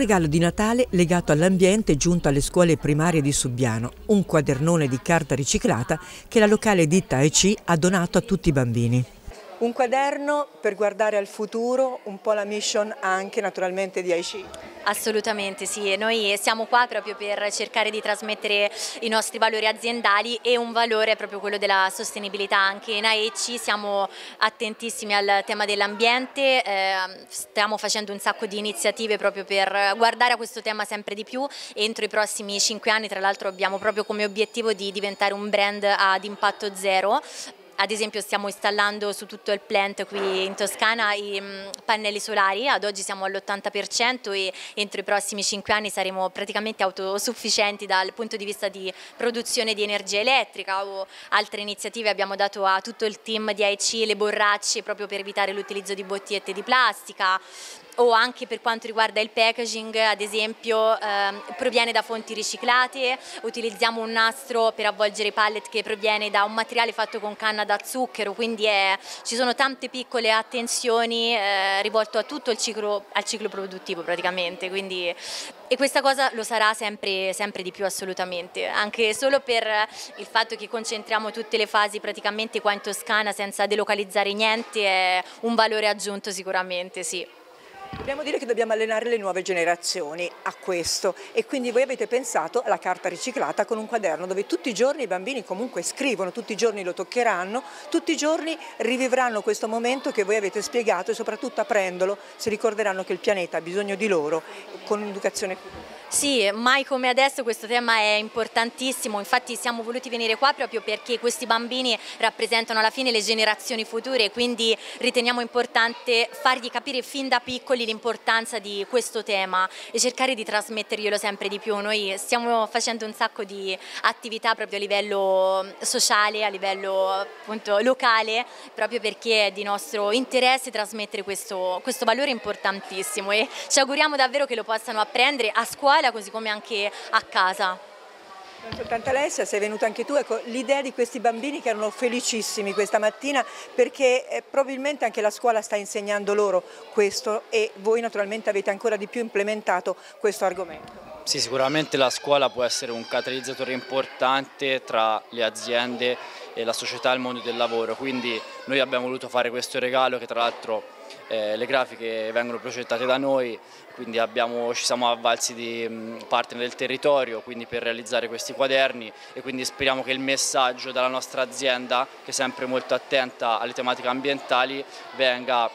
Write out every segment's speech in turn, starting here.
regalo di Natale legato all'ambiente è giunto alle scuole primarie di Subbiano, un quadernone di carta riciclata che la locale ditta EC ha donato a tutti i bambini. Un quaderno per guardare al futuro, un po' la mission anche naturalmente di AEC. Assolutamente sì, noi siamo qua proprio per cercare di trasmettere i nostri valori aziendali e un valore è proprio quello della sostenibilità. Anche in AEC siamo attentissimi al tema dell'ambiente, stiamo facendo un sacco di iniziative proprio per guardare a questo tema sempre di più. Entro i prossimi 5 anni tra l'altro abbiamo proprio come obiettivo di diventare un brand ad impatto zero. Ad esempio stiamo installando su tutto il plant qui in Toscana i pannelli solari, ad oggi siamo all'80% e entro i prossimi 5 anni saremo praticamente autosufficienti dal punto di vista di produzione di energia elettrica o altre iniziative. Abbiamo dato a tutto il team di AEC le borracce proprio per evitare l'utilizzo di bottigliette di plastica. O anche per quanto riguarda il packaging, ad esempio proviene da fonti riciclate, utilizziamo un nastro per avvolgere i pallet che proviene da un materiale fatto con canna da zucchero, quindi ci sono tante piccole attenzioni rivolte a tutto il ciclo, al ciclo produttivo praticamente, quindi, e questa cosa lo sarà sempre di più assolutamente, anche solo per il fatto che concentriamo tutte le fasi praticamente qua in Toscana senza delocalizzare niente, è un valore aggiunto sicuramente, sì. Dobbiamo dire che dobbiamo allenare le nuove generazioni a questo e quindi voi avete pensato alla carta riciclata con un quaderno dove tutti i giorni i bambini comunque scrivono, tutti i giorni lo toccheranno, tutti i giorni rivivranno questo momento che voi avete spiegato e soprattutto aprendolo si ricorderanno che il pianeta ha bisogno di loro con un'educazione futura. Sì, mai come adesso questo tema è importantissimo, infatti siamo voluti venire qua proprio perché questi bambini rappresentano alla fine le generazioni future, quindi riteniamo importante fargli capire fin da piccoli l'importanza di questo tema e cercare di trasmetterglielo sempre di più. Noi stiamo facendo un sacco di attività proprio a livello sociale, a livello appunto locale, proprio perché è di nostro interesse trasmettere questo valore importantissimo e ci auguriamo davvero che lo possano apprendere a scuola così come anche a casa. Non soltanto Alessia, sei venuta anche tu, ecco, l'idea di questi bambini che erano felicissimi questa mattina perché probabilmente anche la scuola sta insegnando loro questo e voi naturalmente avete ancora di più implementato questo argomento. Sì, sicuramente la scuola può essere un catalizzatore importante tra le aziende e la società e il mondo del lavoro, quindi noi abbiamo voluto fare questo regalo che tra l'altro le grafiche vengono progettate da noi, quindi ci siamo avvalsi di partner del territorio quindi per realizzare questi quaderni e quindi speriamo che il messaggio dalla nostra azienda, che è sempre molto attenta alle tematiche ambientali, venga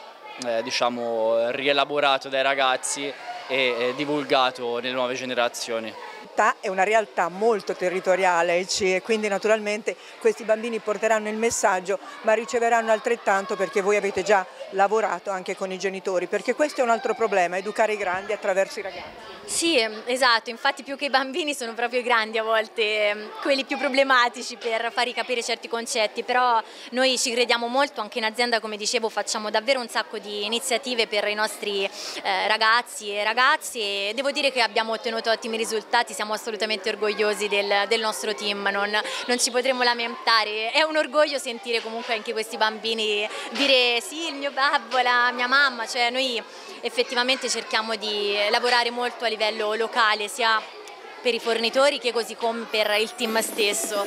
diciamo, rielaborato dai ragazzi e divulgato nelle nuove generazioni. È una realtà molto territoriale e quindi naturalmente questi bambini porteranno il messaggio ma riceveranno altrettanto perché voi avete già lavorato anche con i genitori, perché questo è un altro problema, educare i grandi attraverso i ragazzi. Sì, esatto, infatti più che i bambini sono proprio i grandi a volte quelli più problematici per fargli capire certi concetti, però noi ci crediamo molto, anche in azienda come dicevo facciamo davvero un sacco di iniziative per i nostri ragazzi e ragazze e devo dire che abbiamo ottenuto ottimi risultati, siamo assolutamente orgogliosi del nostro team, non ci potremmo lamentare, è un orgoglio sentire comunque anche questi bambini dire sì, il mio babbo, la mia mamma, cioè noi effettivamente cerchiamo di lavorare molto a livello locale sia per i fornitori che così come per il team stesso.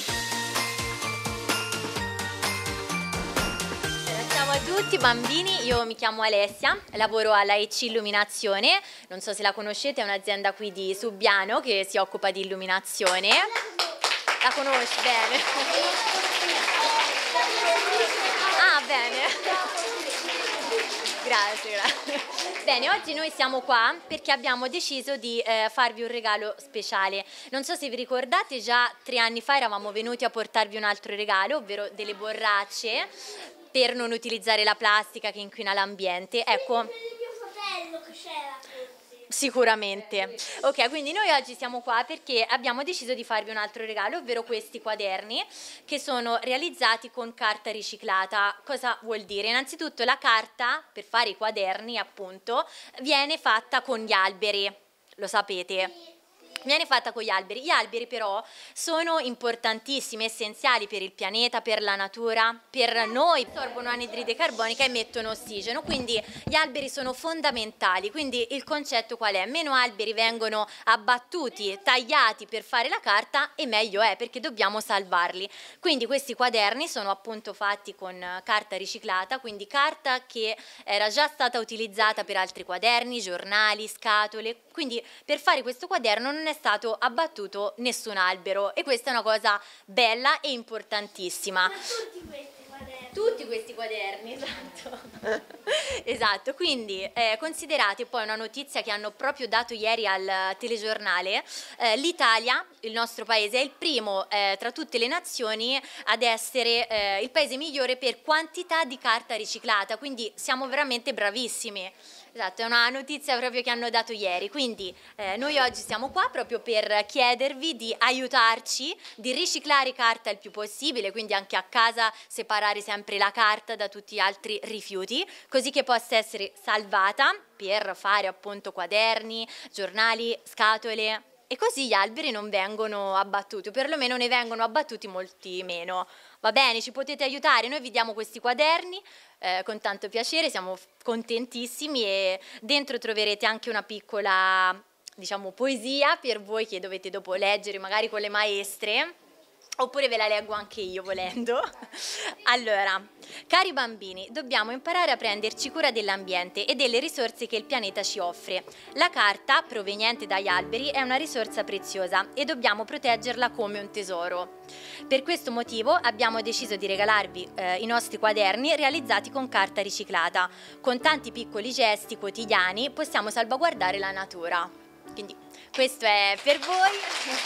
Ciao a tutti bambini, io mi chiamo Alessia, lavoro alla EC Illuminazione, non so se la conoscete, è un'azienda qui di Subbiano che si occupa di illuminazione. La conosci bene? Ah, bene. Grazie. Bene, oggi noi siamo qua perché abbiamo deciso di farvi un regalo speciale. Non so se vi ricordate, già 3 anni fa eravamo venuti a portarvi un altro regalo, ovvero delle borracce per non utilizzare la plastica che inquina l'ambiente. Ecco. Quello di mio fratello che c'era. Sicuramente. Ok, quindi noi oggi siamo qua perché abbiamo deciso di farvi un altro regalo, ovvero questi quaderni che sono realizzati con carta riciclata. Cosa vuol dire? Innanzitutto la carta per fare i quaderni, appunto, viene fatta con gli alberi, lo sapete? viene fatta con gli alberi. Gli alberi però sono importantissimi, essenziali per il pianeta, per la natura, per noi, assorbono anidride carbonica e emettono ossigeno, quindi gli alberi sono fondamentali. Quindi il concetto qual è? Meno alberi vengono abbattuti, tagliati per fare la carta e meglio è, perché dobbiamo salvarli. Quindi questi quaderni sono appunto fatti con carta riciclata, quindi carta che era già stata utilizzata per altri quaderni, giornali, scatole, quindi per fare questo quaderno non è stato abbattuto nessun albero e questa è una cosa bella e importantissima. Ma tutti questi quaderni. Tutti questi quaderni, esatto. Esatto, quindi considerate poi una notizia che hanno proprio dato ieri al telegiornale, l'Italia, il nostro paese, è il primo tra tutte le nazioni ad essere il paese migliore per quantità di carta riciclata, quindi siamo veramente bravissimi. Esatto, è una notizia proprio che hanno dato ieri, quindi noi oggi siamo qua proprio per chiedervi di aiutarci, di riciclare carta il più possibile, quindi anche a casa separare sempre la carta da tutti gli altri rifiuti, così che possa essere salvata per fare appunto quaderni, giornali, scatole e così gli alberi non vengono abbattuti, o perlomeno ne vengono abbattuti molti meno. Va bene, ci potete aiutare, noi vi diamo questi quaderni con tanto piacere, siamo contentissimi e dentro troverete anche una piccola, diciamo, poesia per voi che dovete dopo leggere magari con le maestre, oppure ve la leggo anche io volendo. Allora, cari bambini, dobbiamo imparare a prenderci cura dell'ambiente e delle risorse che il pianeta ci offre. La carta, proveniente dagli alberi, è una risorsa preziosa e dobbiamo proteggerla come un tesoro. Per questo motivo abbiamo deciso di regalarvi i nostri quaderni realizzati con carta riciclata. Con tanti piccoli gesti quotidiani possiamo salvaguardare la natura. Quindi questo è per voi.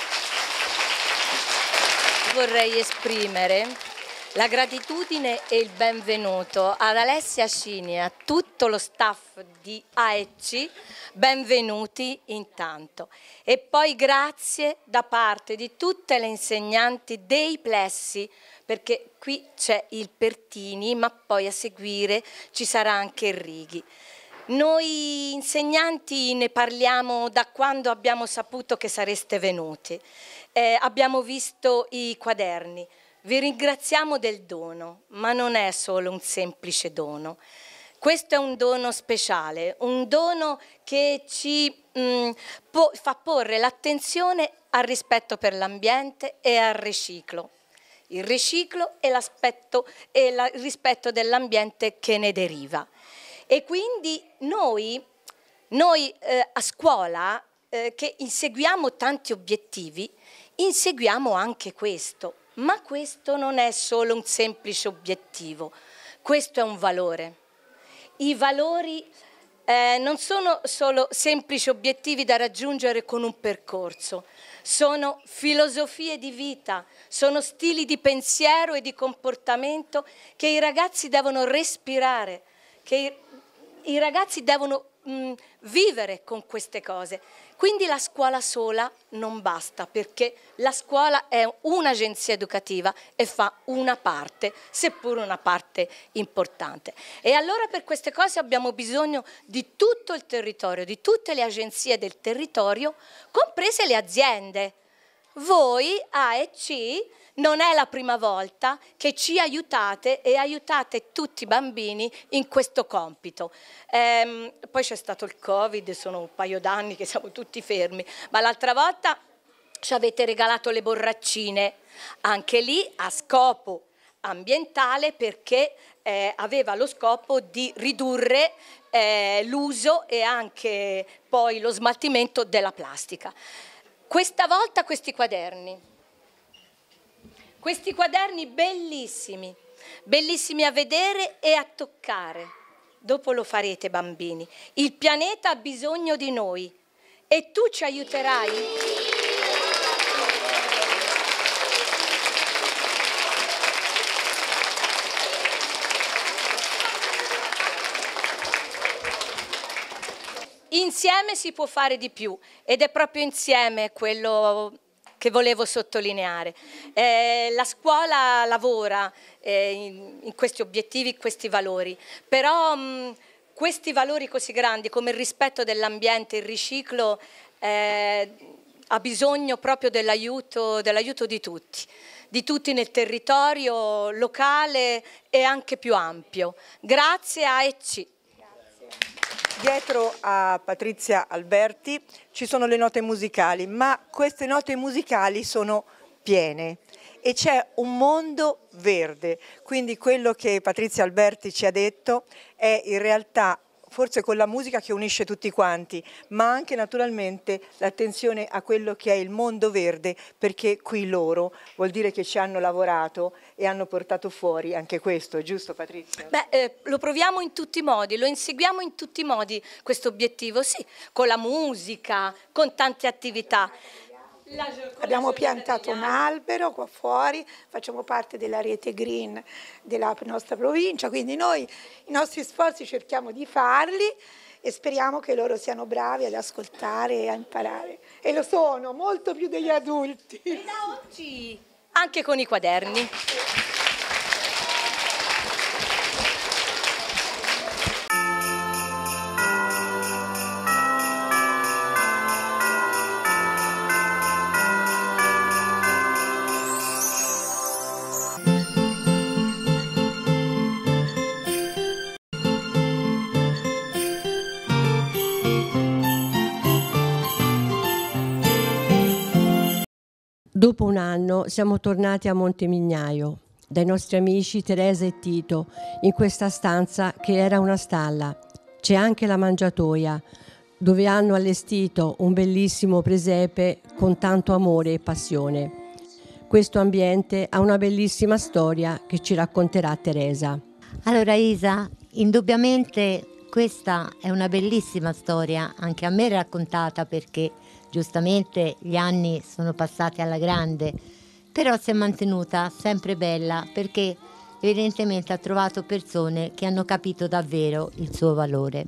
Vorrei esprimere la gratitudine e il benvenuto ad Alessia Cini e a tutto lo staff di AEC, benvenuti intanto. E poi grazie da parte di tutte le insegnanti dei plessi, perché qui c'è il Pertini, ma poi a seguire ci sarà anche il Righi. Noi insegnanti ne parliamo da quando abbiamo saputo che sareste venuti. Abbiamo visto i quaderni, vi ringraziamo del dono, ma non è solo un semplice dono. Questo è un dono speciale, un dono che ci fa porre l'attenzione al rispetto per l'ambiente e al riciclo. Il riciclo e l'aspetto e il rispetto dell'ambiente che ne deriva. E quindi noi a scuola che inseguiamo tanti obiettivi, inseguiamo anche questo, ma questo non è solo un semplice obiettivo, questo è un valore. I valori non sono solo semplici obiettivi da raggiungere con un percorso, sono filosofie di vita, sono stili di pensiero e di comportamento che i ragazzi devono respirare, che i ragazzi devono vivere con queste cose. Quindi la scuola sola non basta, perché la scuola è un'agenzia educativa e fa una parte, seppur una parte importante. E allora per queste cose abbiamo bisogno di tutto il territorio, di tutte le agenzie del territorio, comprese le aziende. Voi, AEC, non è la prima volta che ci aiutate e aiutate tutti i bambini in questo compito. Poi c'è stato il Covid, sono un paio d'anni che siamo tutti fermi, ma l'altra volta ci avete regalato le borraccine, anche lì a scopo ambientale, perché aveva lo scopo di ridurre l'uso e anche poi lo smaltimento della plastica. Questa volta questi quaderni bellissimi, bellissimi a vedere e a toccare. Dopo lo farete, bambini. Il pianeta ha bisogno di noi e tu ci aiuterai? Insieme si può fare di più ed è proprio insieme quello che volevo sottolineare. La scuola lavora in questi obiettivi, questi valori, però questi valori così grandi come il rispetto dell'ambiente, il riciclo, ha bisogno proprio dell'aiuto di tutti nel territorio locale e anche più ampio. Grazie a EC. Dietro a Patrizia Alberti ci sono le note musicali, ma queste note musicali sono piene e c'è un mondo verde, quindi quello che Patrizia Alberti ci ha detto è in realtà forse con la musica che unisce tutti quanti, ma anche naturalmente l'attenzione a quello che è il mondo verde, perché qui loro vuol dire che ci hanno lavorato e hanno portato fuori anche questo, giusto Patrizia? Lo proviamo in tutti i modi, lo inseguiamo in tutti i modi questo obiettivo, sì, con la musica, con tante attività. Abbiamo piantato un albero qua fuori, facciamo parte della rete green della nostra provincia, quindi noi i nostri sforzi cerchiamo di farli e speriamo che loro siano bravi ad ascoltare e a imparare. E lo sono, molto più degli adulti. E da oggi anche con i quaderni. Dopo un anno siamo tornati a Montemignaio, dai nostri amici Teresa e Tito, in questa stanza che era una stalla. C'è anche la mangiatoia, dove hanno allestito un bellissimo presepe con tanto amore e passione. Questo ambiente ha una bellissima storia che ci racconterà Teresa. Allora Isa, indubbiamente questa è una bellissima storia, anche a me raccontata perché giustamente gli anni sono passati alla grande, però si è mantenuta sempre bella perché evidentemente ha trovato persone che hanno capito davvero il suo valore.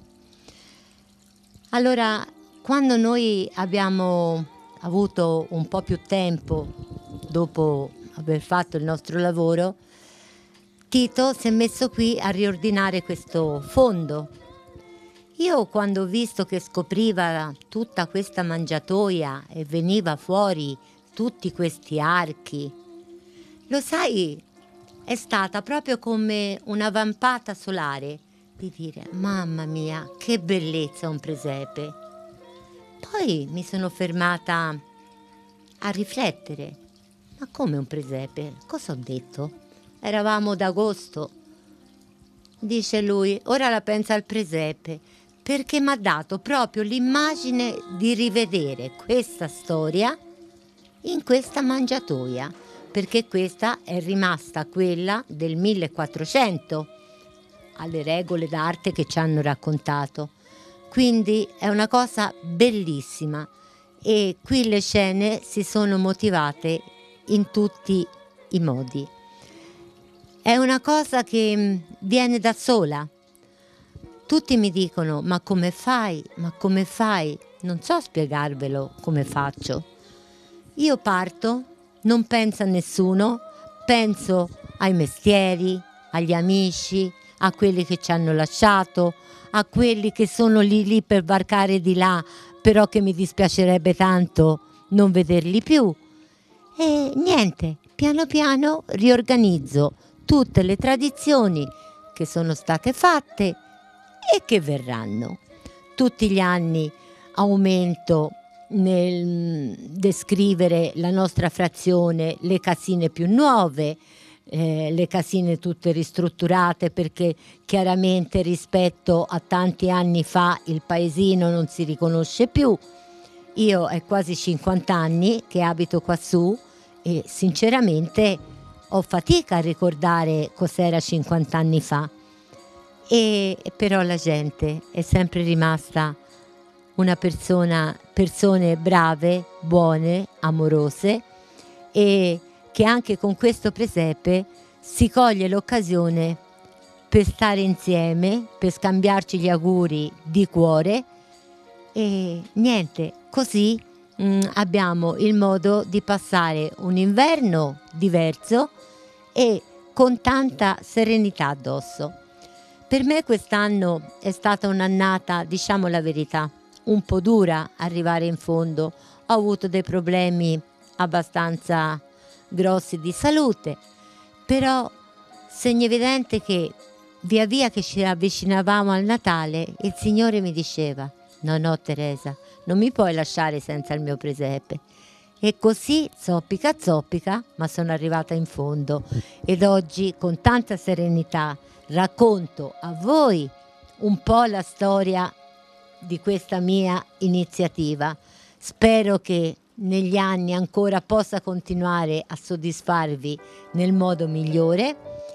Allora, quando noi abbiamo avuto un po' più tempo dopo aver fatto il nostro lavoro, Tito si è messo qui a riordinare questo fondo. Io quando ho visto che scopriva tutta questa mangiatoia e veniva fuori tutti questi archi, lo sai, è stata proprio come una vampata solare di dire mamma mia che bellezza un presepe. Poi mi sono fermata a riflettere, ma come un presepe? Cosa ho detto? Eravamo d'agosto. Dice lui, ora la pensa al presepe, perché mi ha dato proprio l'immagine di rivedere questa storia in questa mangiatoia, perché questa è rimasta quella del 1400, alle regole d'arte che ci hanno raccontato. Quindi è una cosa bellissima e qui le scene si sono motivate in tutti i modi. È una cosa che viene da sola. Tutti mi dicono, ma come fai? Ma come fai? Non so spiegarvelo come faccio. Io parto, non penso a nessuno, penso ai mestieri, agli amici, a quelli che ci hanno lasciato, a quelli che sono lì per varcare di là, però che mi dispiacerebbe tanto non vederli più. E niente, piano piano riorganizzo tutte le tradizioni che sono state fatte e che verranno. Tutti gli anni aumento nel descrivere la nostra frazione, le casine più nuove, le casine tutte ristrutturate perché chiaramente rispetto a tanti anni fa il paesino non si riconosce più. Io è quasi 50 anni che abito quassù e sinceramente ho fatica a ricordare cos'era 50 anni fa. E però la gente è sempre rimasta una persone brave, buone, amorose e che anche con questo presepe si coglie l'occasione per stare insieme, per scambiarci gli auguri di cuore e niente, così abbiamo il modo di passare un inverno diverso e con tanta serenità addosso. Per me quest'anno è stata un'annata, diciamo la verità, un po' dura arrivare in fondo. ho avuto dei problemi abbastanza grossi di salute, però segno evidente che via via che ci avvicinavamo al Natale il Signore mi diceva: no Teresa, non mi puoi lasciare senza il mio presepe. E così zoppica zoppica, ma sono arrivata in fondo, ed oggi con tanta serenità racconto a voi un po' la storia di questa mia iniziativa. Spero che negli anni ancora possa continuare a soddisfarvi nel modo migliore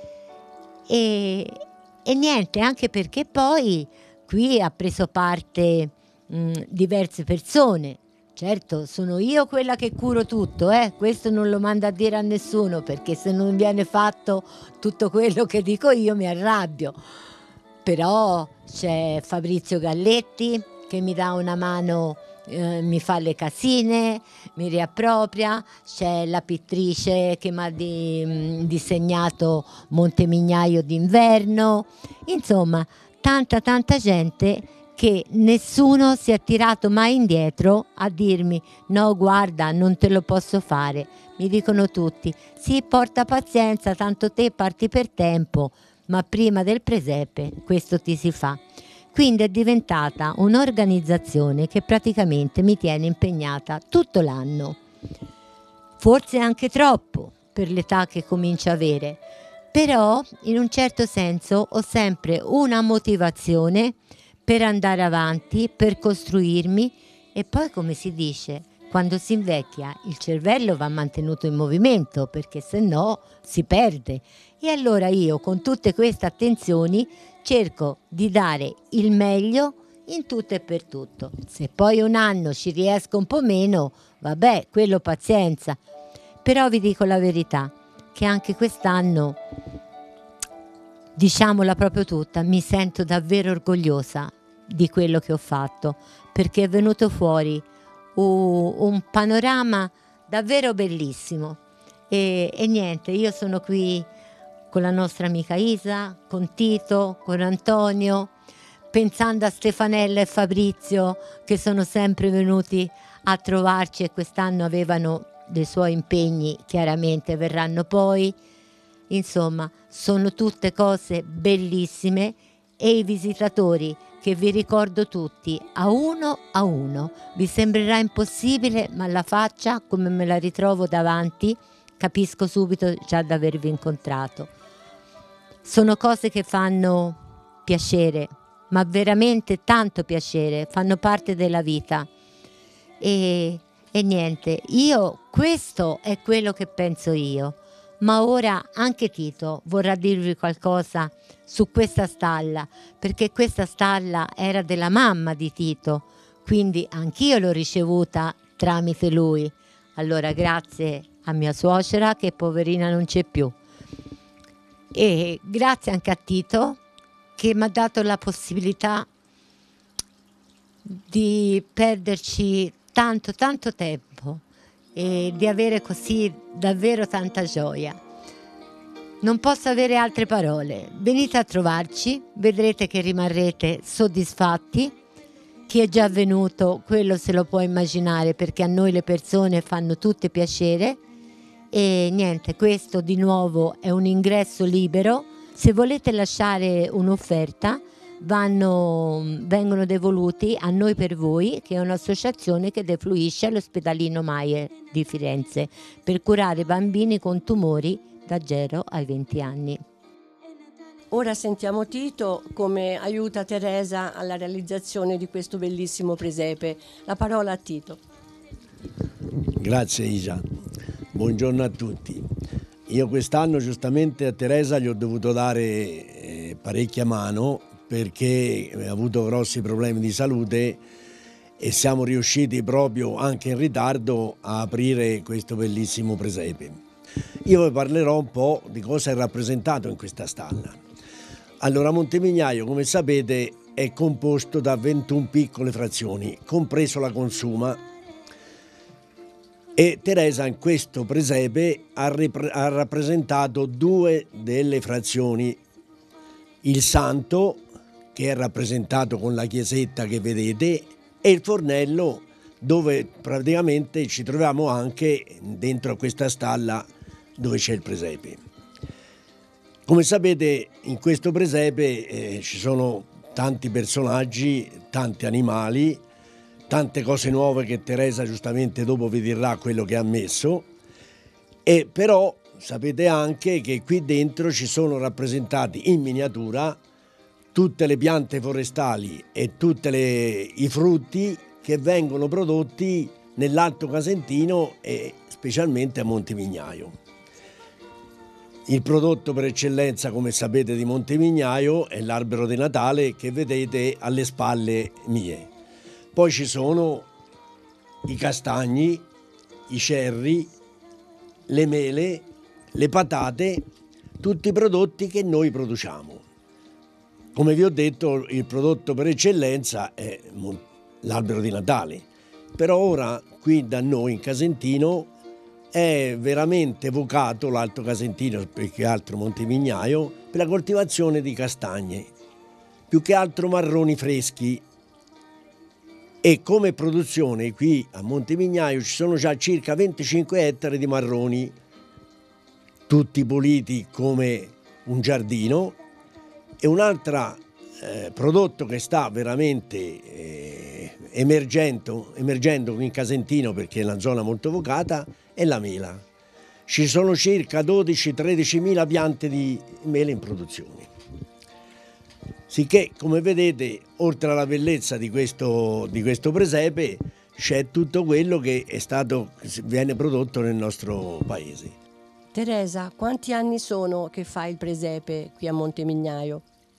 e niente, anche perché poi qui ha preso parte diverse persone. Certo, sono io quella che curo tutto, questo non lo mando a dire a nessuno, perché se non viene fatto tutto quello che dico io mi arrabbio. Però c'è Fabrizio Galletti che mi dà una mano, mi fa le casine, mi riappropria, c'è la pittrice che mi ha disegnato Montemignaio d'inverno, insomma tanta gente che nessuno si è tirato mai indietro a dirmi no guarda non te lo posso fare, mi dicono tutti sì porta pazienza tanto te parti per tempo, ma prima del presepe questo ti si fa. Quindi è diventata un'organizzazione che praticamente mi tiene impegnata tutto l'anno, forse anche troppo per l'età che comincio a avere, però in un certo senso ho sempre una motivazione per andare avanti, per costruirmi, e poi come si dice, quando si invecchia il cervello va mantenuto in movimento perché se no si perde. E allora io con tutte queste attenzioni cerco di dare il meglio in tutto e per tutto. Se poi un anno ci riesco un po' meno, vabbè, quello pazienza. Però vi dico la verità, che anche quest'anno, diciamola proprio tutta, mi sento davvero orgogliosa di quello che ho fatto, perché è venuto fuori un panorama davvero bellissimo. E niente, io sono qui con la nostra amica Isa, con Tito, con Antonio, pensando a Stefanella e Fabrizio che sono sempre venuti a trovarci e quest'anno avevano dei suoi impegni, chiaramente verranno poi. Insomma, sono tutte cose bellissime e i visitatori che vi ricordo tutti a uno. Vi sembrerà impossibile, ma la faccia come me la ritrovo davanti, capisco subito già di avervi incontrato. Sono cose che fanno piacere, ma veramente tanto piacere, fanno parte della vita. E niente, questo è quello che penso io. Ma ora anche Tito vorrà dirvi qualcosa su questa stalla, perché questa stalla era della mamma di Tito, quindi anch'io l'ho ricevuta tramite lui. Allora grazie a mia suocera che poverina non c'è più. E grazie anche a Tito che mi ha dato la possibilità di perderci tanto tempo e di avere così davvero tanta gioia. Non posso avere altre parole. Venite a trovarci, vedrete che rimarrete soddisfatti. Chi è già venuto, quello se lo può immaginare, perché a noi le persone fanno tutte piacere. E niente, questo di nuovo è un ingresso libero. Se volete lasciare un'offerta, vengono devoluti a Noi per Voi, che è un'associazione che defluisce all'ospedalino Maier di Firenze per curare bambini con tumori da 0 ai 20 anni. Ora sentiamo Tito come aiuta Teresa alla realizzazione di questo bellissimo presepe. La parola a Tito. Grazie Isa, buongiorno a tutti. Io quest'anno giustamente a Teresa gli ho dovuto dare parecchia mano perché ha avuto grossi problemi di salute e siamo riusciti proprio anche in ritardo a aprire questo bellissimo presepe. Io vi parlerò un po' di cosa è rappresentato in questa stalla. Allora, Montemignaio, come sapete, è composto da 21 piccole frazioni, compreso la Consuma, e Teresa in questo presepe ha rappresentato 2 delle frazioni, il Santo, che è rappresentato con la chiesetta che vedete, e il fornello dove praticamente ci troviamo anche dentro a questa stalla dove c'è il presepe. Come sapete, in questo presepe ci sono tanti personaggi, tanti animali, tante cose nuove che Teresa giustamente dopo vi dirà quello che ha messo, e però sapete anche che qui dentro ci sono rappresentati in miniatura tutte le piante forestali e tutti i frutti che vengono prodotti nell'Alto Casentino e specialmente a Montemignaio. Il prodotto per eccellenza, come sapete, di Montemignaio è l'albero di Natale che vedete alle spalle mie. Poi ci sono i castagni, i cerri, le mele, le patate, tutti i prodotti che noi produciamo. Come vi ho detto, il prodotto per eccellenza è l'albero di Natale, però ora qui da noi in Casentino è veramente vocato l'Alto Casentino, più che altro Montemignaio, per la coltivazione di castagne, più che altro marroni freschi. E come produzione qui a Montemignaio ci sono già circa 25 ettari di marroni, tutti puliti come un giardino. E un altro prodotto che sta veramente emergendo qui in Casentino, perché è una zona molto vocata, è la mela. Ci sono circa 12-13 mila piante di mele in produzione. Sicché, come vedete, oltre alla bellezza di questo presepe, c'è tutto quello che viene prodotto nel nostro paese. Teresa, quanti anni sono che fai il presepe qui a Montemignaio?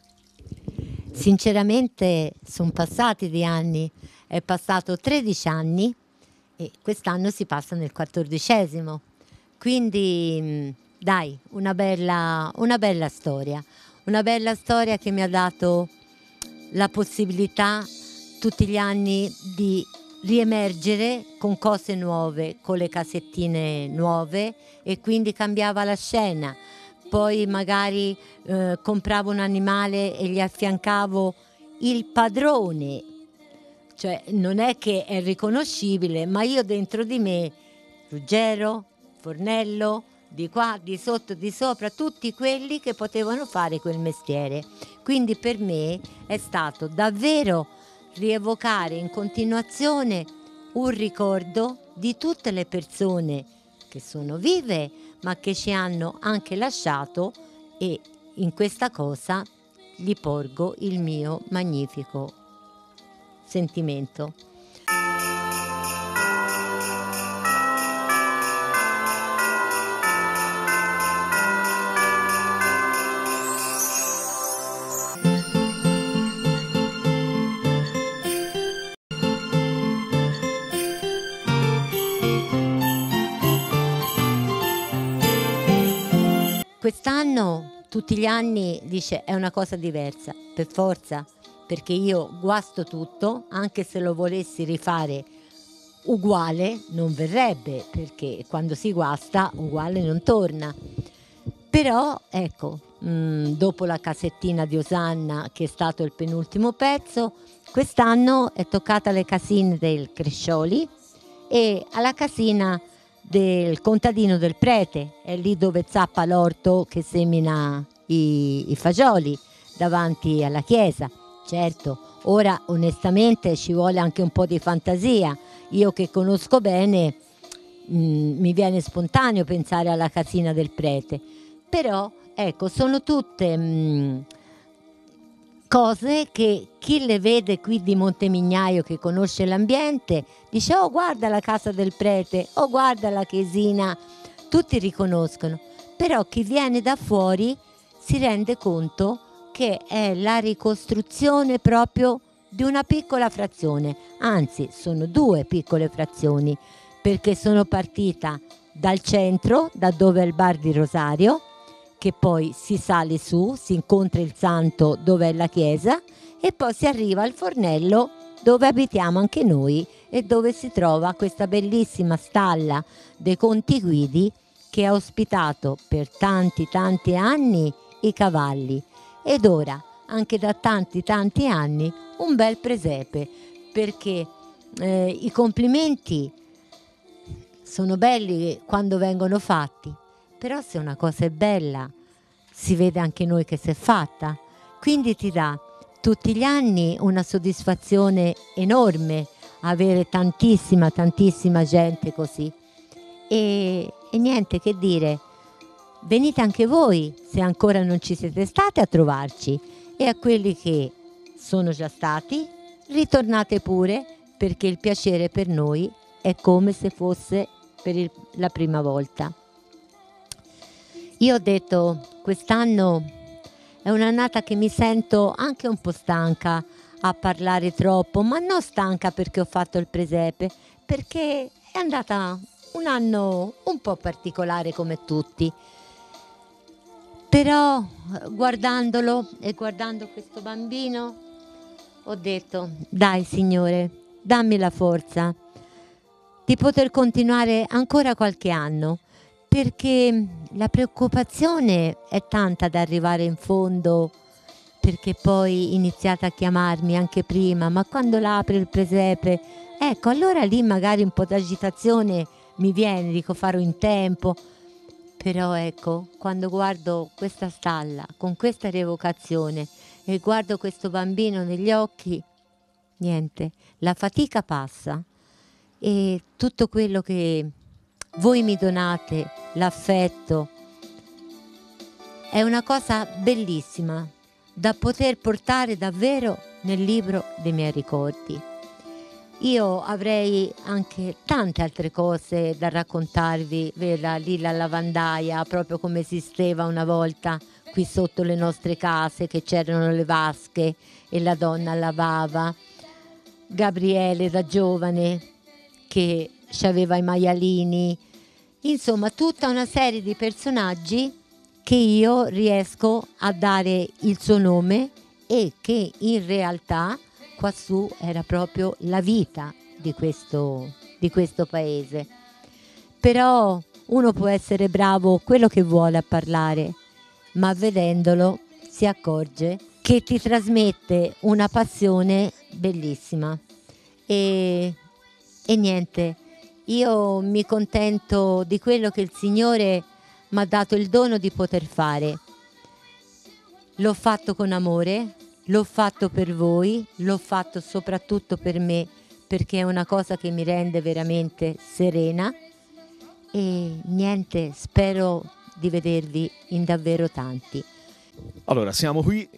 Sinceramente sono passati di anni, è passato 13 anni e quest'anno si passa nel 14°, quindi dai, una bella storia che mi ha dato la possibilità tutti gli anni di riemergere con cose nuove, con le casettine nuove, e quindi cambiava la scena. Poi magari compravo un animale e gli affiancavo il padrone, cioè non è che è riconoscibile, ma io dentro di me, Ruggero, Fornello, di qua, di sotto, di sopra, tutti quelli che potevano fare quel mestiere. Quindi per me è stato davvero rievocare in continuazione un ricordo di tutte le persone che sono vive, ma che ci hanno anche lasciato, e in questa cosa gli porgo il mio magnifico sentimento. Quest'anno, tutti gli anni, dice è una cosa diversa, per forza, perché io guasto tutto, anche se lo volessi rifare uguale non verrebbe, perché quando si guasta uguale non torna. Però ecco, dopo la casettina di Osanna, che è stato il penultimo pezzo, quest'anno è toccata alle casine del Crescioli e alla casina del contadino del Prete, è lì dove zappa l'orto che semina i fagioli davanti alla chiesa. Certo, ora onestamente ci vuole anche un po' di fantasia, io che conosco bene mi viene spontaneo pensare alla casina del Prete, però ecco, sono tutte cose che chi le vede qui di Montemignaio, che conosce l'ambiente, dice oh guarda la casa del Prete, oh guarda la chiesina, tutti riconoscono, però chi viene da fuori si rende conto che è la ricostruzione proprio di una piccola frazione, anzi sono due piccole frazioni, perché sono partita dal centro, da dove è il bar di Rosario, che poi si sale su, si incontra il santo dove è la chiesa e poi si arriva al Fornello dove abitiamo anche noi e dove si trova questa bellissima stalla dei Conti Guidi che ha ospitato per tanti anni i cavalli ed ora anche da tanti anni un bel presepe, perché i complimenti sono belli quando vengono fatti, però se una cosa è bella si vede anche noi che si è fatta, quindi ti dà tutti gli anni una soddisfazione enorme avere tantissima gente così. E niente che dire, venite anche voi se ancora non ci siete stati a trovarci, e a quelli che sono già stati ritornate pure, perché il piacere per noi è come se fosse per la prima volta. Io ho detto, quest'anno è un'annata che mi sento anche un po' stanca a parlare troppo, ma non stanca perché ho fatto il presepe, perché è andata un anno un po' particolare come tutti. Però guardandolo e guardando questo bambino ho detto, dai Signore, dammi la forza di poter continuare ancora qualche anno, perché la preoccupazione è tanta da arrivare in fondo, perché poi iniziate a chiamarmi anche prima, ma quando l'apre il presepe, ecco, allora lì magari un po' d'agitazione mi viene, dico farò in tempo, però ecco, quando guardo questa stalla con questa rievocazione e guardo questo bambino negli occhi, niente, la fatica passa e tutto quello che voi mi donate, l'affetto, è una cosa bellissima da poter portare davvero nel libro dei miei ricordi. Io avrei anche tante altre cose da raccontarvi, vera lì la lavandaia, proprio come esisteva una volta qui sotto le nostre case, che c'erano le vasche e la donna lavava, Gabriele da giovane che aveva i maialini, insomma tutta una serie di personaggi che io riesco a dare il suo nome e che in realtà quassù era proprio la vita di questo paese. Però uno può essere bravo quello che vuole a parlare, ma vedendolo si accorge che ti trasmette una passione bellissima. E niente, io mi contento di quello che il Signore mi ha dato il dono di poter fare. L'ho fatto con amore, l'ho fatto per voi, l'ho fatto soprattutto per me, perché è una cosa che mi rende veramente serena. E niente, spero di vedervi in davvero tanti. Allora, siamo qui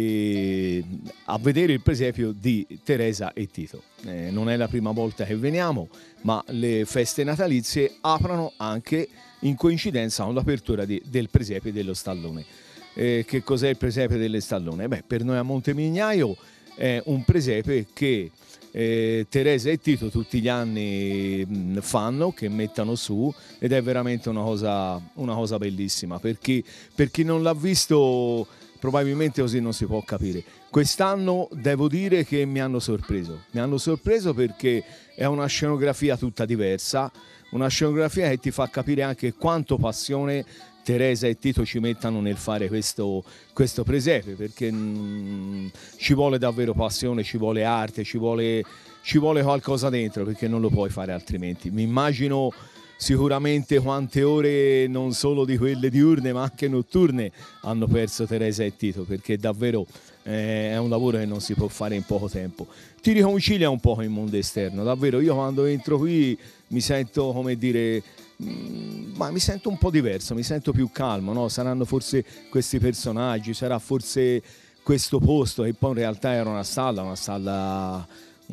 a vedere il presepio di Teresa e Tito. Non è la prima volta che veniamo, ma le feste natalizie aprono anche in coincidenza con l'apertura del presepio dello Stallone. Che cos'è il presepe delle Stallone? Beh, per noi a Montemignaio è un presepe che Teresa e Tito tutti gli anni fanno, che mettono su, ed è veramente una cosa bellissima. Per chi non l'ha visto probabilmente così non si può capire. Quest'anno devo dire che mi hanno sorpreso perché è una scenografia tutta diversa, una scenografia che ti fa capire anche quanto passione Teresa e Tito ci mettano nel fare questo presepe, perché ci vuole davvero passione, ci vuole arte, ci vuole qualcosa dentro, perché non lo puoi fare altrimenti. Mi immagino sicuramente quante ore, non solo di quelle diurne ma anche notturne, hanno perso Teresa e Tito, perché davvero è un lavoro che non si può fare in poco tempo. Ti riconcilia un po' con il mondo esterno, davvero. Io quando entro qui mi sento, come dire, ma mi sento un po' diverso, mi sento più calmo, no? Saranno forse questi personaggi, sarà forse questo posto, che poi in realtà era una stalla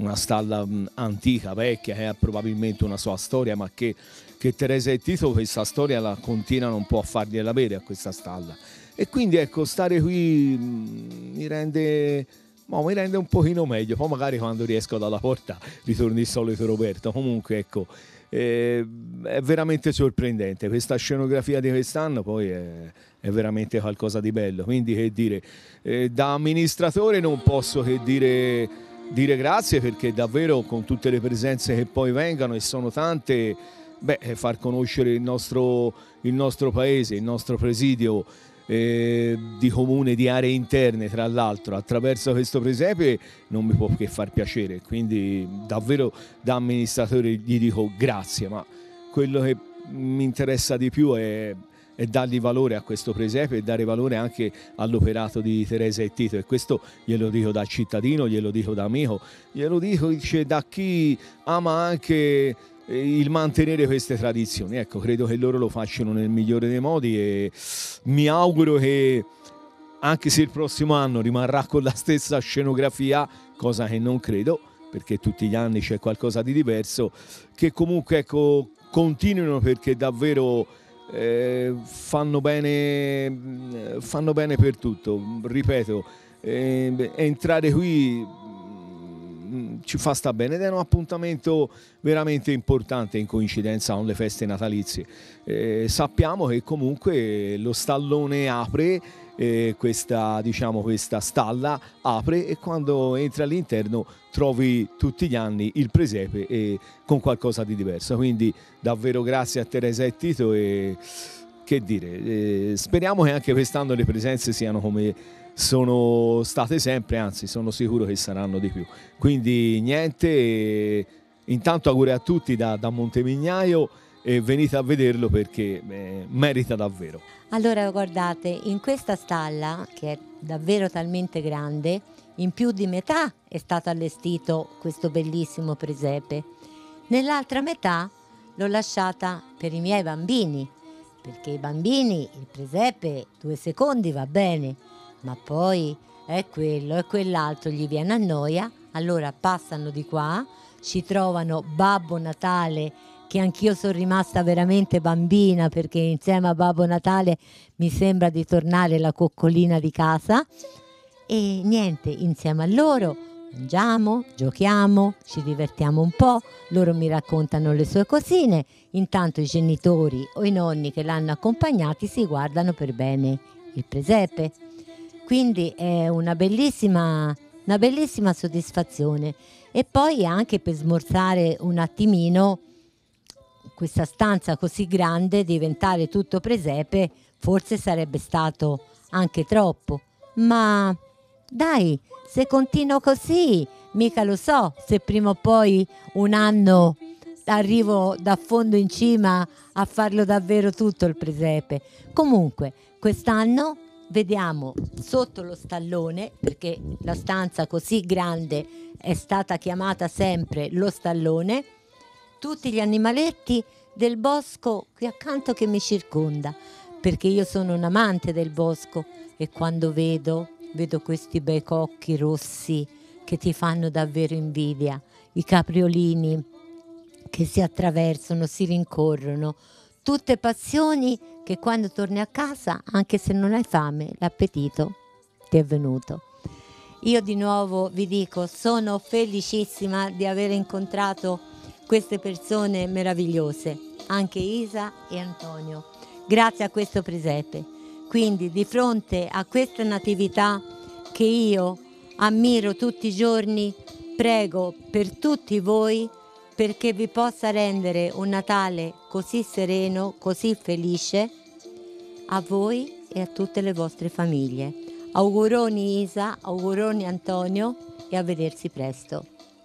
antica, vecchia, che ha probabilmente una sua storia, ma che Teresa e Tito questa storia la continuano un po' a fargliela avere a questa stalla. E quindi ecco, stare qui mi rende un pochino meglio. Poi magari quando riesco dalla porta ritorni il solito Roberto. Comunque ecco, è veramente sorprendente questa scenografia di quest'anno, poi è veramente qualcosa di bello. Quindi che dire, da amministratore non posso che dire grazie, perché davvero con tutte le presenze che poi vengano, e sono tante, far conoscere il nostro paese, il nostro presidio di comune, di aree interne, tra l'altro, attraverso questo presepe non mi può che far piacere, quindi davvero da amministratore gli dico grazie, ma quello che mi interessa di più è dargli valore a questo presepe e dare valore anche all'operato di Teresa e Tito, e questo glielo dico da cittadino, glielo dico da amico, glielo dico da chi ama anche il mantenere queste tradizioni. Ecco, credo che loro lo facciano nel migliore dei modi e mi auguro che, anche se il prossimo anno rimarrà con la stessa scenografia, cosa che non credo, perché tutti gli anni c'è qualcosa di diverso, che comunque, ecco, continuino, perché davvero fanno bene per tutto. Ripeto, entrare qui ci fa sta bene ed è un appuntamento veramente importante in coincidenza con le feste natalizie. Sappiamo che comunque lo stallone apre, questa stalla apre, e quando entri all'interno trovi tutti gli anni il presepe e con qualcosa di diverso. Quindi davvero grazie a Teresa e Tito, e che dire, speriamo che anche quest'anno le presenze siano come sono state sempre, anzi sono sicuro che saranno di più. Quindi niente, intanto auguri a tutti da Montemignaio, e venite a vederlo perché merita davvero. Allora guardate, in questa stalla, che è davvero talmente grande, in più di metà è stato allestito questo bellissimo presepe. Nell'altra metà l'ho lasciata per i miei bambini, perché i bambini il presepe 2 secondi va bene, ma poi è quello e quell'altro gli viene a noia, allora passano di qua, ci trovano Babbo Natale, che anch'io sono rimasta veramente bambina, perché insieme a Babbo Natale mi sembra di tornare la coccolina di casa, e niente, insieme a loro mangiamo, giochiamo, ci divertiamo un po', loro mi raccontano le sue cosine, intanto i genitori o i nonni che l'hanno accompagnati si guardano per bene il presepe. Quindi è una bellissima soddisfazione, e poi anche per smorzare un attimino questa stanza così grande, diventare tutto presepe forse sarebbe stato anche troppo, ma dai, se continuo così mica lo so se prima o poi un anno arrivo da fondo in cima a farlo davvero tutto il presepe. Comunque quest'anno vediamo sotto lo stallone, perché la stanza così grande è stata chiamata sempre lo stallone, tutti gli animaletti del bosco qui accanto che mi circonda, perché io sono un amante del bosco, e quando vedo questi bei cocchi rossi che ti fanno davvero invidia, i capriolini che si attraversano, si rincorrono, tutte passioni che quando torni a casa, anche se non hai fame, l'appetito ti è venuto. Io di nuovo vi dico, sono felicissima di aver incontrato queste persone meravigliose, anche Isa e Antonio, grazie a questo presepe. Quindi di fronte a questa natività che io ammiro tutti i giorni, prego per tutti voi perché vi possa rendere un Natale così sereno, così felice, a voi e a tutte le vostre famiglie. Auguroni Isa, auguroni Antonio, e a vedersi presto.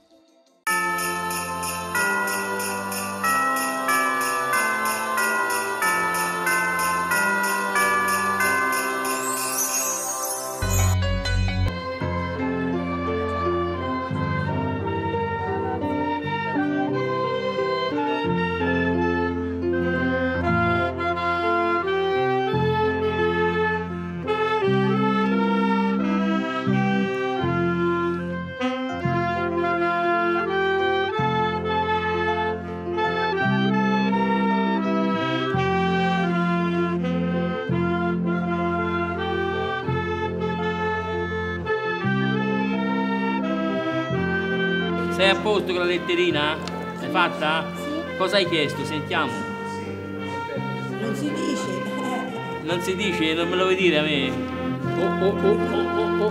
Sei a posto con la letterina? L'hai fatta? Sì. Cosa hai chiesto? Sentiamo. Non si dice. Non si dice? Non me lo vuoi dire a me? Oh.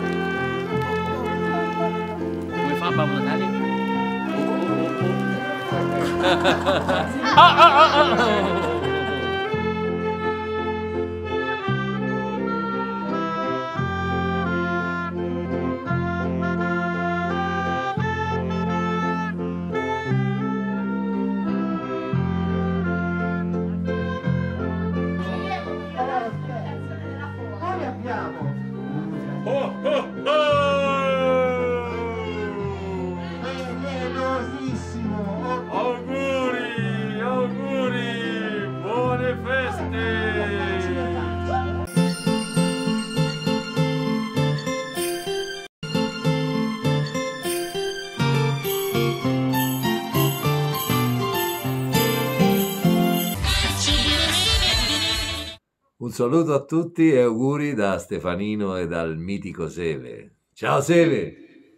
Come fa Babbo Natale? Oh. Un saluto a tutti e auguri da Stefanino e dal mitico Seve. Ciao Seve!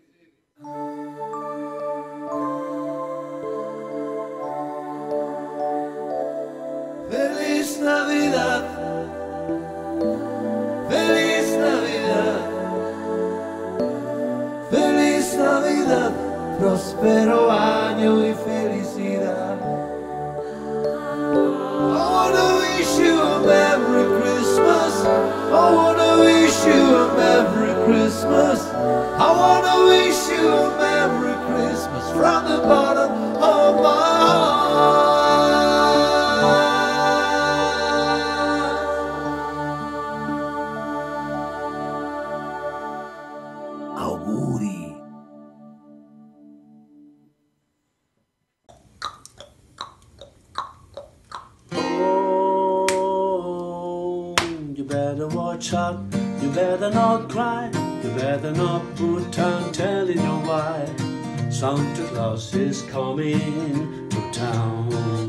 Feliz Navidad, Feliz Navidad, Feliz Navidad, prospero año y felicidad. I wanna wish you a Merry Christmas. I wanna wish you a Merry Christmas. I wanna wish you a Merry Christmas from the bottom of my heart. Auguri. You better watch out, you better not cry, you better not put down telling you why. Santa Claus is coming to town.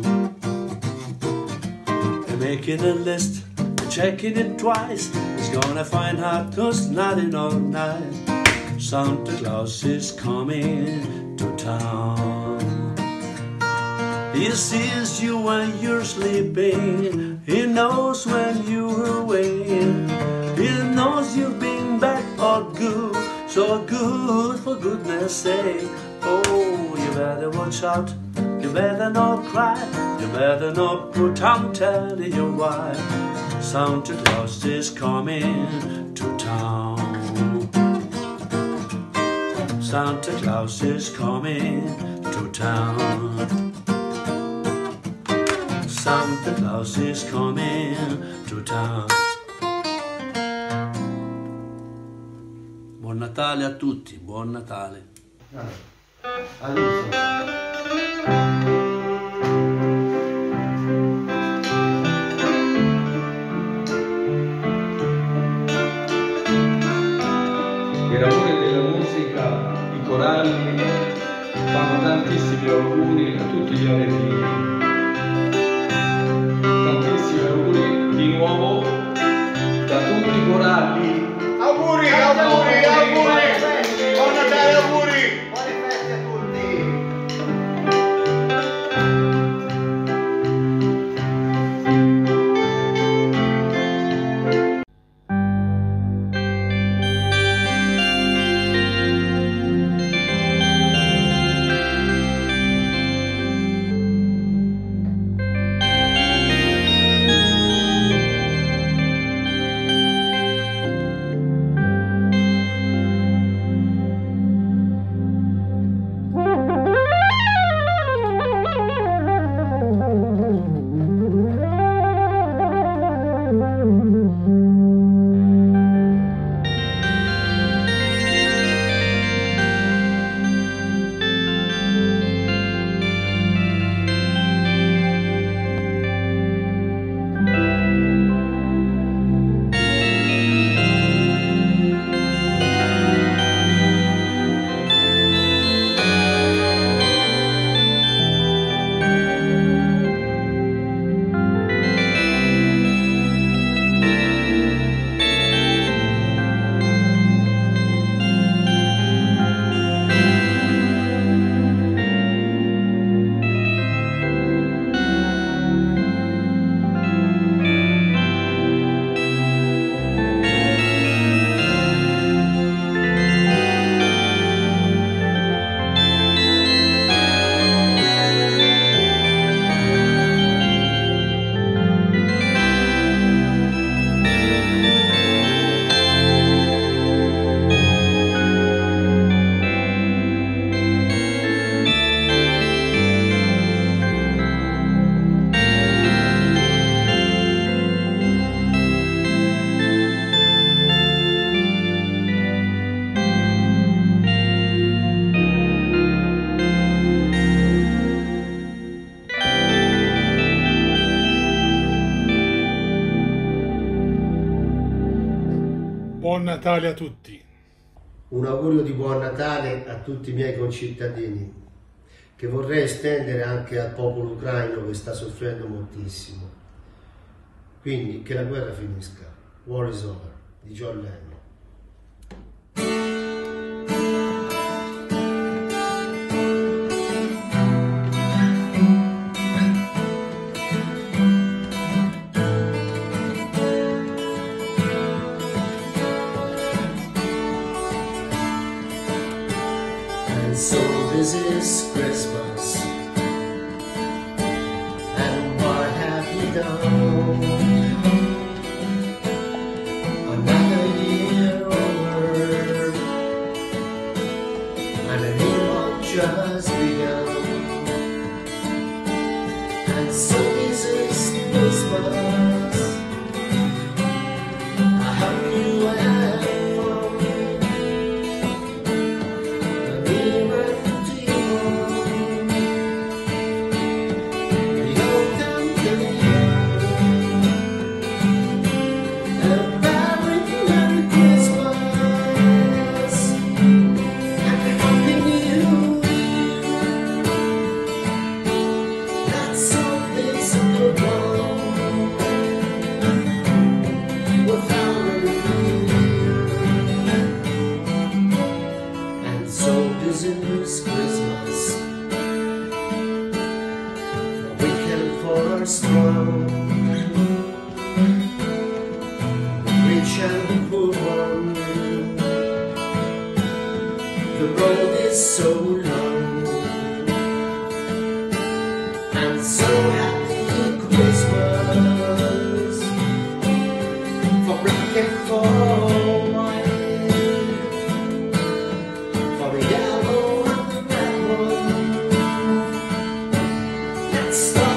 They're making a list, they're checking it twice. He's gonna find out who's nothing all night. Santa Claus is coming to town. He sees you when you're sleeping. He knows when you're awake. He knows you've been bad or good, so good for goodness sake. Oh, you better watch out, you better not cry, you better not put on telling you why. Santa Claus is coming to town. Santa Claus is coming to town. Santa Claus is coming to town. Buon Natale a tutti, buon Natale. Per amore della musica, i coralli fanno tantissimi auguri a tutti gli allegrini. Tantissimi auguri di nuovo da tutti i coralli. Auguri, auguri, auguri! Buon Natale, auguri! Buone feste a tutti! Buon Natale a tutti. Un augurio di buon Natale a tutti i miei concittadini, che vorrei estendere anche al popolo ucraino che sta soffrendo moltissimo. Quindi che la guerra finisca. War is over, di John Lennon. So this is Christmas, and what have you done? Another year over, and a new one just begun. And so this is Christmas. I hope you have fun. Strong, rich and poor one. The road is so long, and so happy Christmas for black and for white, for the yellow and the red one. Let's start.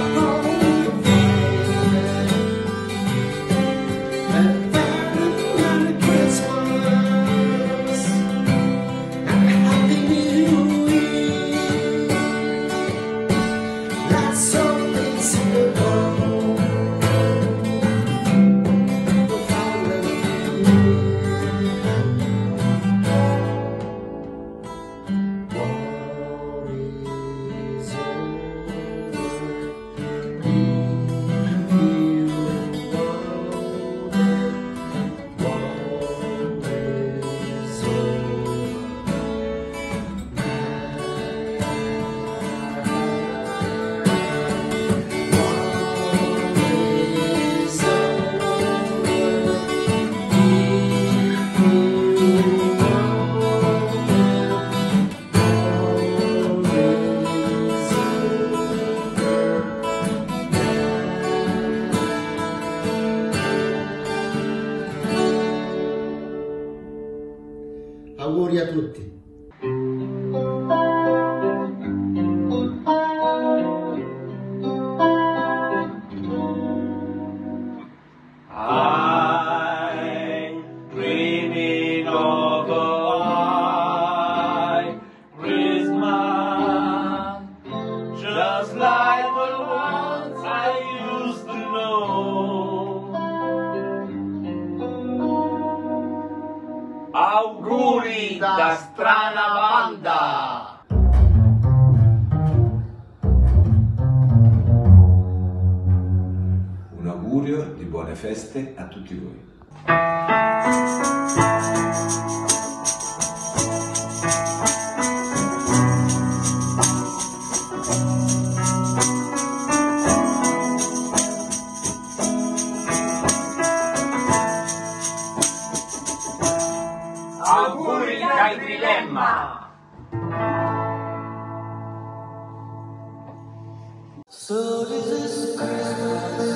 Auguri a tutti. I'm dreaming of a white Christmas, just like the ones I used to know. Auguri da strana banda! Un augurio di buone feste a tutti voi. Auguri dal dilemma! So this is Christmas.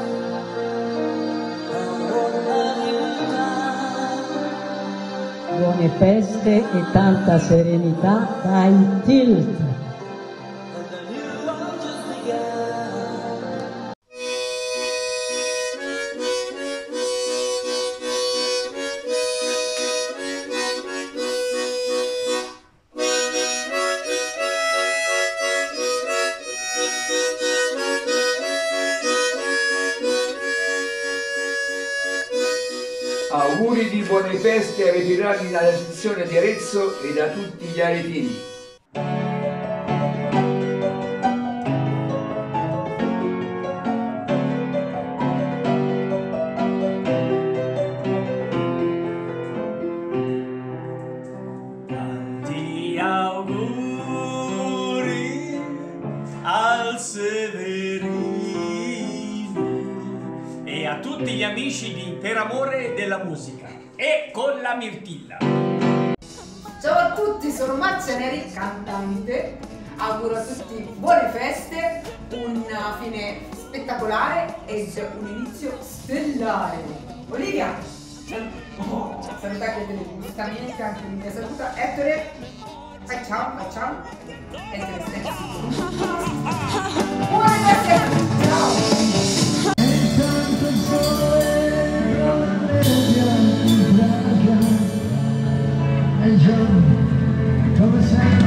Buone feste e tanta serenità dai Tilt. Auguri di buone feste ai veterani dalla sezione di Arezzo e da tutti gli aretini. Tanti auguri al Severino e a tutti gli amici di Per Amore della Musica e con la Mirtilla. Ciao a tutti, sono Marzia Neri, cantante. Auguro a tutti buone feste, una fine spettacolare ed un inizio stellare. Olivia, saluta anche giustamente, anche mi saluta. Ettore, facciamo. Ettore, stai sicuro. Buone feste a tutti, ciao! Come sempre.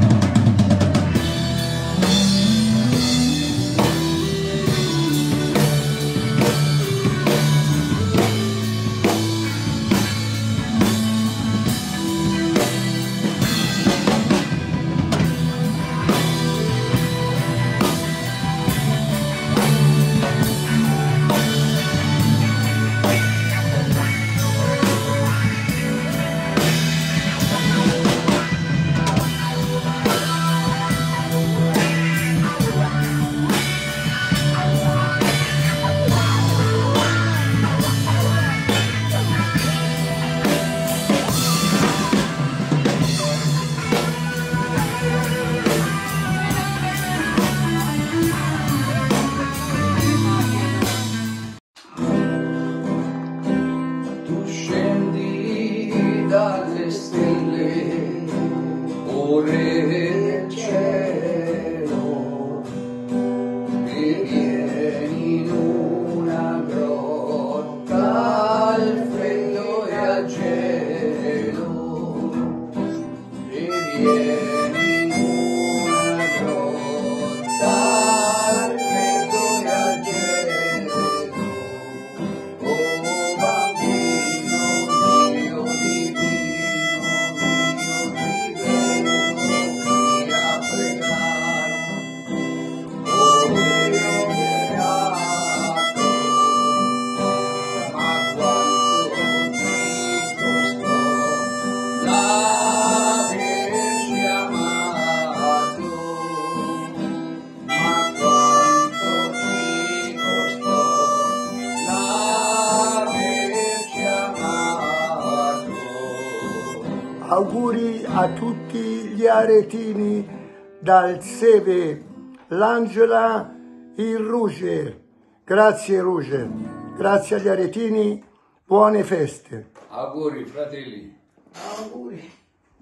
Auguri a tutti gli aretini dal Seve, l'Angela, il Ruger. Grazie Ruger, grazie agli aretini, buone feste. Auguri fratelli. Auguri.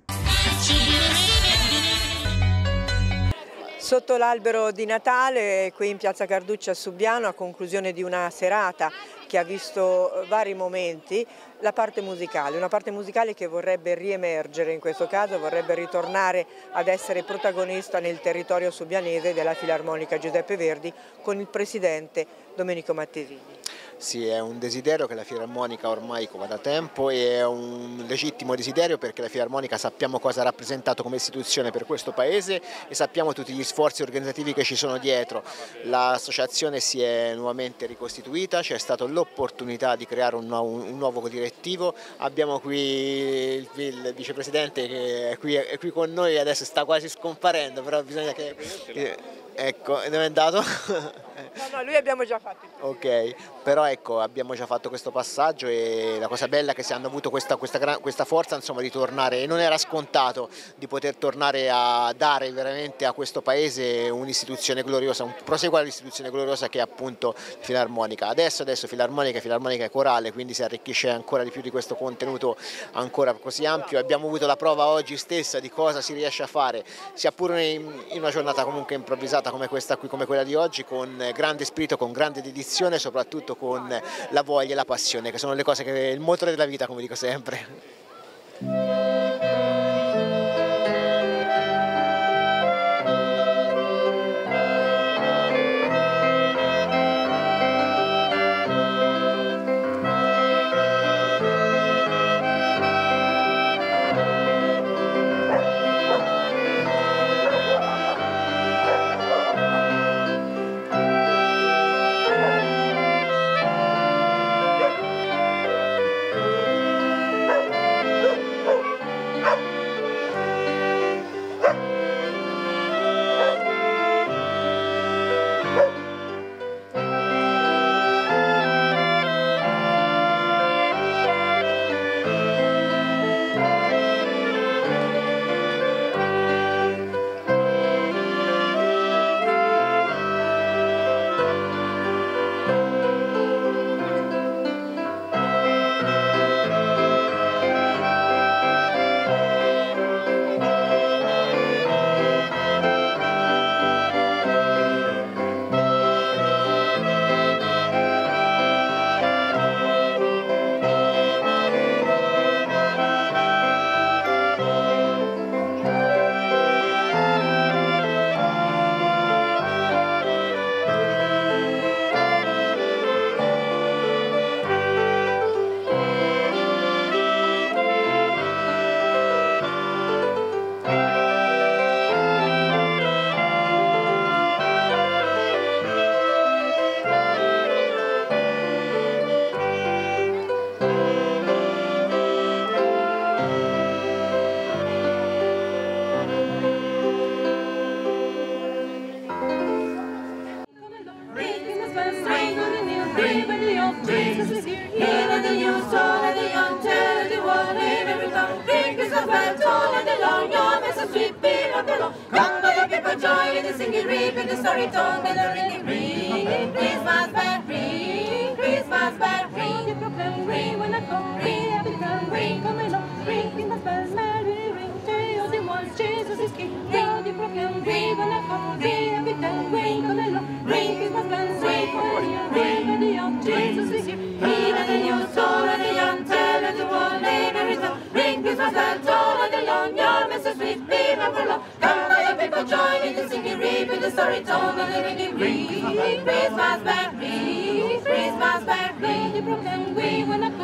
Sotto l'albero di Natale, qui in piazza Carducci a Subiano, a conclusione di una serata che ha visto vari momenti, la parte musicale, una parte musicale che vorrebbe riemergere in questo caso, vorrebbe ritornare ad essere protagonista nel territorio subianese della Filarmonica Giuseppe Verdi con il presidente Domenico Mattesini. Sì, è un desiderio che la Filarmonica ormai cova da tempo e è un legittimo desiderio perché la Filarmonica sappiamo cosa ha rappresentato come istituzione per questo paese e sappiamo tutti gli sforzi organizzativi che ci sono dietro. L'associazione si è nuovamente ricostituita, c'è stata l'opportunità di creare un nuovo direttivo, abbiamo qui il vicepresidente che è qui con noi e adesso sta quasi scomparendo, però bisogna che ecco, dove è andato? No, lui abbiamo già fatto. Ok, però ecco, abbiamo già fatto questo passaggio e la cosa bella è che si hanno avuto questa forza, insomma, di tornare, e non era scontato di poter tornare a dare veramente a questo paese un'istituzione gloriosa, un proseguo all'istituzione gloriosa che è appunto Filarmonica. Adesso Filarmonica è corale, quindi si arricchisce ancora di più di questo contenuto ancora così ampio. Abbiamo avuto la prova oggi stessa di cosa si riesce a fare, sia pure in una giornata comunque improvvisata come questa qui, come quella di oggi, con grande spirito, con grande dedizione e soprattutto con la voglia e la passione, che sono le cose che è il motore della vita, come dico sempre. melody of Jesus is here. Heal and the new soul and the young tell the world in every tongue. Ring Christmas bells, toll and the long, your message sweet beat of the Lord. Come by the people join in the singing, reaping the story told and the ringing, ring. Christmas bell, ring. Christmas bell, ring. The proclaim, ring when I come, ring. Every time, ring, come along, ring. Christmas bell, Mary, ring. Tell the world Jesus is king. Ring, the proclaim, ring when I come, ring. Every time, ring, come along, ring. Christmas bell, ring. Ring when the young Jesus is here. Heal and the new soul and the young tell and the world in every tongue. Ring Christmas bell, toll and the young, your message sweet, be not for long. Come by the people join in the singing, reaping the story told and the ringing, ring. Christmas bell, ring. Christmas bell, ring. The proclaim, ring when I